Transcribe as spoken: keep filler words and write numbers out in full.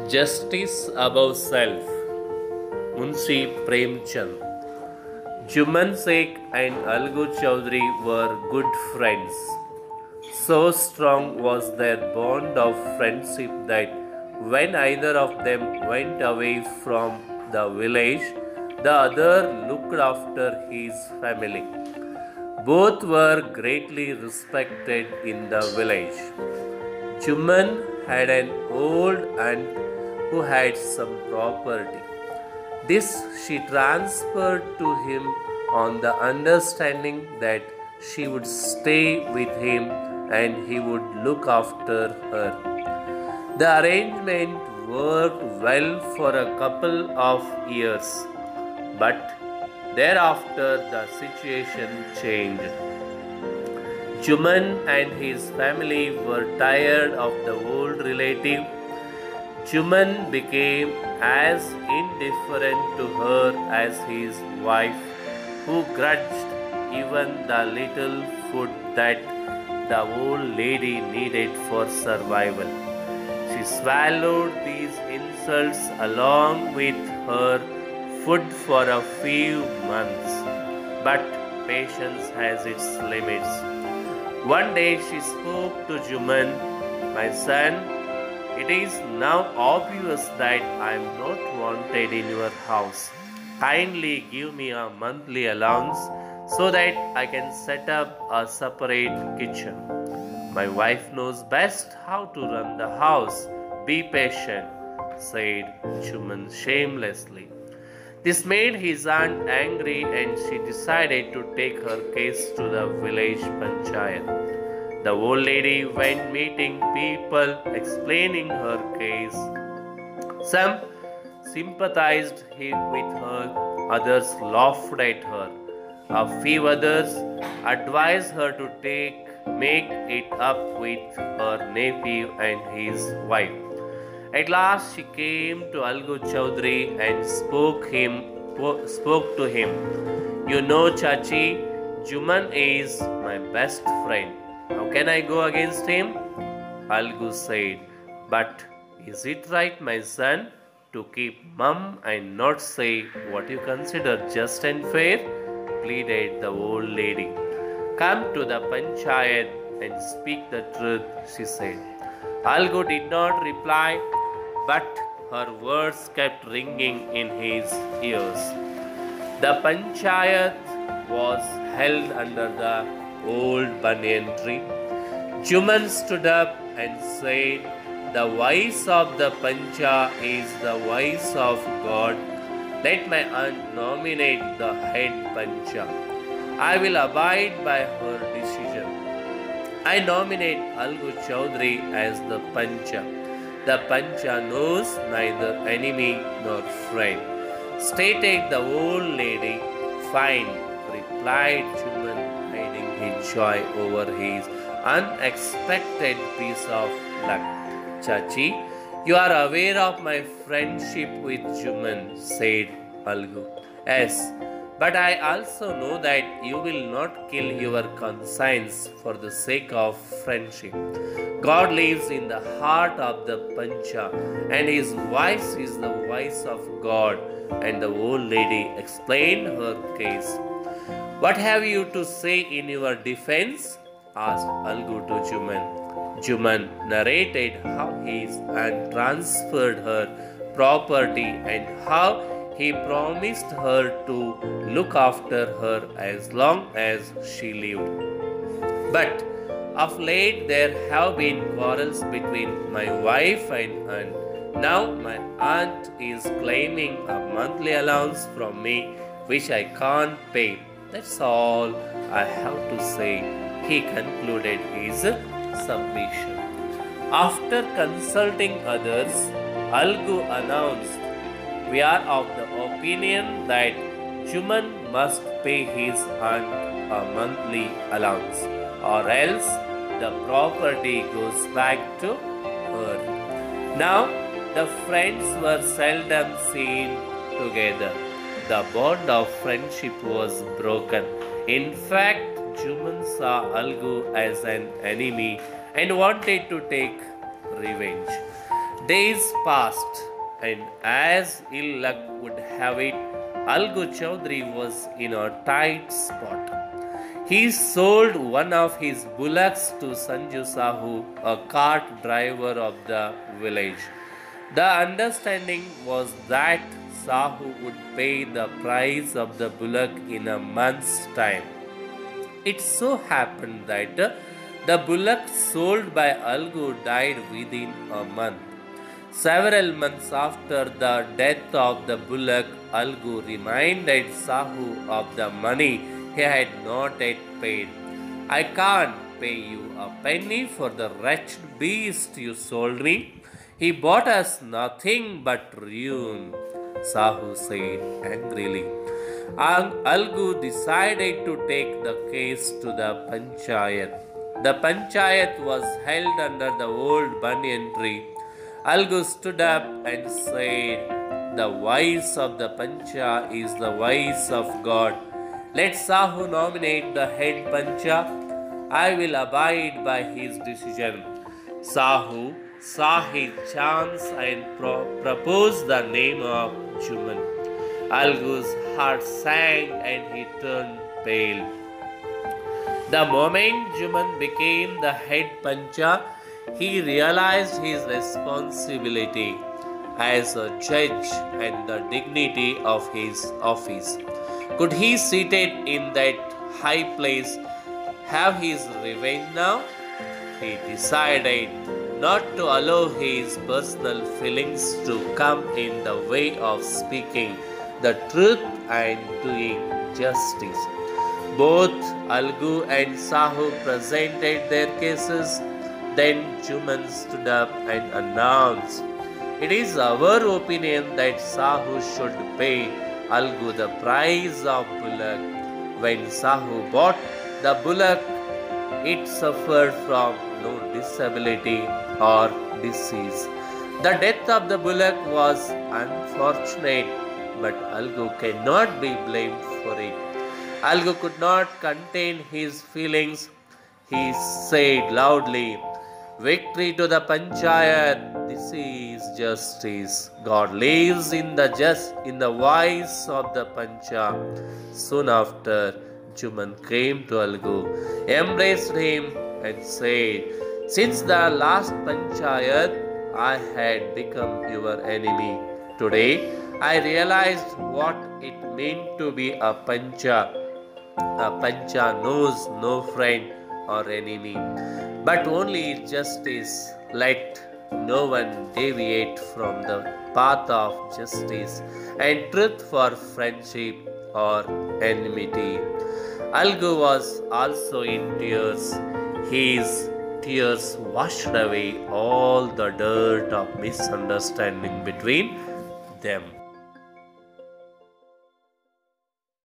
Justice above self. Munshi Premchand. Juman Sheikh and Algu Chaudhary were good friends. So strong was their bond of friendship that when either of them went away from the village, the other looked after his family. Both were greatly respected in the village. Juman had an old aunt who had some property. This she transferred to him on the understanding that she would stay with him and he would look after her. The arrangement worked well for a couple of years, but thereafter the situation changed. Juman and his family were tired of the old relative. Juman became as indifferent to her as his wife, who grudged even the little food that the old lady needed for survival. She swallowed these insults along with her food for a few months, but patience has its limits. One day she spoke to Juman, "My son, it is now obvious that I am not wanted in your house. Kindly give me a monthly allowance so that I can set up a separate kitchen. My wife knows best how to run the house. Be patient," said Juman shamelessly. This made his aunt angry and she decided to take her case to the village panchayat. The old lady went meeting people, explaining her case. Some sympathized with her, others laughed at her. A few others advised her to take make it up with her nephew and his wife. At last she came to Algu Chaudhary and spoke him spoke to him. "You know, Chachi, Juman is my best friend. How can I go against him?" Algu said, "But is it right, my son, to keep mum and not say what you consider just and fair?" pleaded the old lady. "Come to the panchayat and speak the truth," she said. Algu did not reply, but her words kept ringing in his ears. The panchayat was held under the old banyan tree. Juman stood up and said, "The voice of the pancha is the voice of God. Let my aunt nominate the head pancha. I will abide by her decision. I nominate Algu Chaudhary as the pancha. The pancha knows neither enemy nor friend," stated the old lady. "Fine," replied Juman, hiding his joy over his unexpected piece of luck. "Chachi, you are aware of my friendship with Juman," said Algu. "Yes, but I also know that you will not kill your conscience for the sake of friendship. God lives in the heart of the pancha and his voice is the voice of God." And the old lady explained her case. "What have you to say in your defense?" asked Algu to Juman. Juman narrated how his aunt transferred her property and how he promised her to look after her as long as she lived. "But of late there have been quarrels between my wife and aunt. Now my aunt is claiming a monthly allowance from me which I can't pay. That's all I have to say," he concluded his submission. After consulting others, Algu announced, "We are of the opinion that Juman must pay his aunt a monthly allowance, or else the property goes back to her." Now the friends were seldom seen together. The bond of friendship was broken. In fact, Juman saw Algu as an enemy and wanted to take revenge. Days passed, and as ill luck would have it, Algu Chaudhary was in a tight spot. He sold one of his bullocks to Sanju Sahu, a cart driver of the village. The understanding was that Sahu would pay the price of the bullock in a month's time. It so happened that uh, the bullock sold by Algu died within a month. Several months after the death of the bullock, Algu reminded Sahu of the money he had not yet paid. I can't pay you a penny for the wretched beast you sold me. He bought us nothing but ruin, Sahu said angrily. Algu decided to take the case to the Panchayat. The Panchayat was held under the old banyan tree. Algu stood up and said, "The voice of the Pancha is the voice of God. Let Sahu nominate the head Pancha. I will abide by his decision." Sahu saw his chance and pro- proposed the name of Juman. Algu's heart sank and he turned pale. The moment Juman became the head Pancha, he realized his responsibility as a judge and the dignity of his office. Could he, seated in that high place, have his revenge now? He decided not to allow his personal feelings to come in the way of speaking the truth and doing justice. Both Algu and Sahu presented their cases. Then Juman stood up and announced, "It is our opinion that Sahu should pay Algu the price of bullock. When Sahu bought the bullock, it suffered from no disability or disease. The death of the bullock was unfortunate, but Algu cannot be blamed for it." Algu could not contain his feelings. He said loudly, "Victory to the Panchayat! This is justice. God lives in the just in the voice of the Pancha." Soon after, Juman came to Algu, embraced him, and said, "Since the last Panchayat, I had become your enemy. Today, I realized what it meant to be a Pancha. A Pancha knows no friend or enemy, but only justice. Let no one deviate from the path of justice and truth for friendship or enmity." Algu was also in tears. His tears washed away all the dirt of misunderstanding between them.